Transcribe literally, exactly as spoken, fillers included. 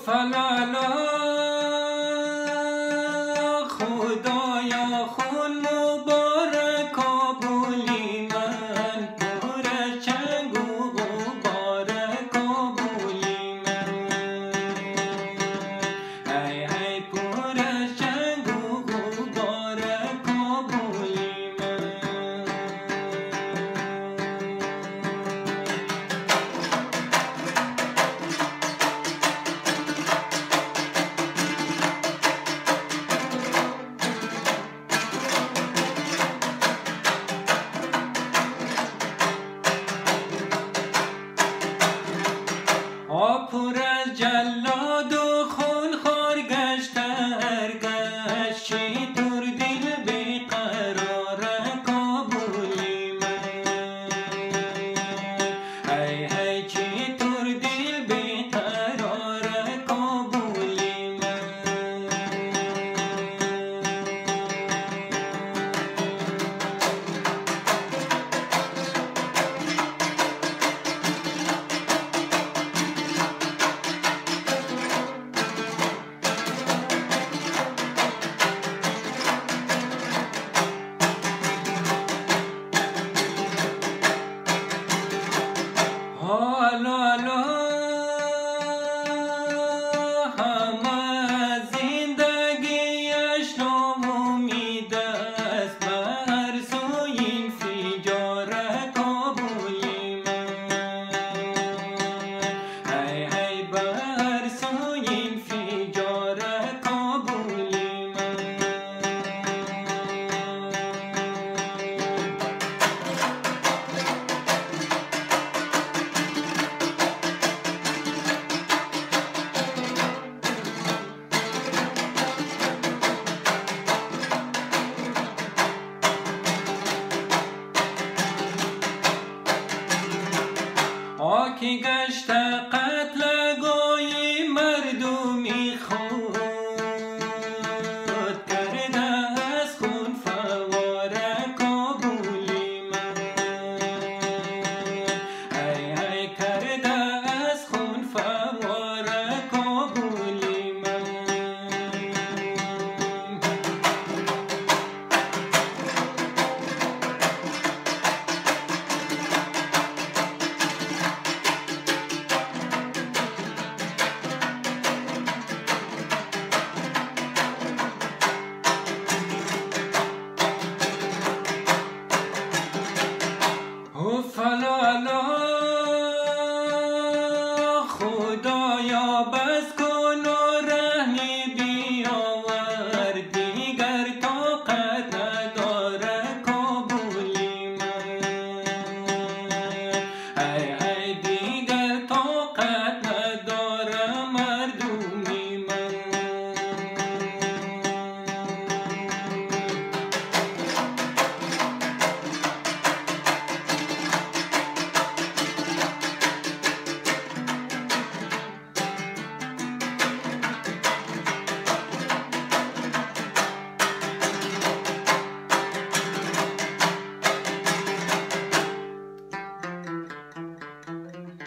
آفلالا خدایا خون مبارک کابولی من پر چنگ و غبار کابولی من ای ای پر چنگ و غبار کابولی من پر از جلاد و خونخوار گشت ارگشت چی تر دل بیقرار کابولی من ای ای چی تر دل بیقرار کابولی من لالا همه زندگیش ناامید است بر سوی انفجار کابولی من ای ای بر سوی انفجار کابولی من آکی گشته